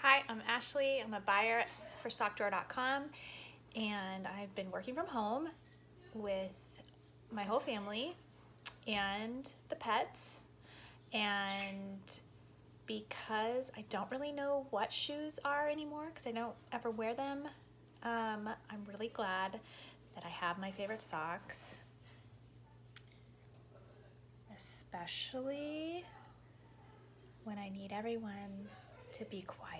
Hi, I'm Ashley. I'm a buyer for sockdrawer.com, and I've been working from home with my whole family and the pets. And because I don't really know what shoes are anymore because I don't ever wear them, I'm really glad that I have my favorite socks, especially when I need everyone to be quiet.